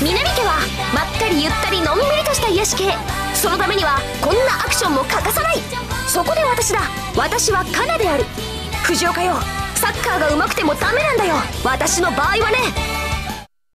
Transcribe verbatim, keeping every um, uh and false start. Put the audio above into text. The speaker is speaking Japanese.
南家はまったりゆったりのんびりとした癒し系。そのためにはこんなアクションも欠かさない。そこで私だ。私はカナである。藤岡よ、サッカーが上手くてもダメなんだよ。私の場合はね。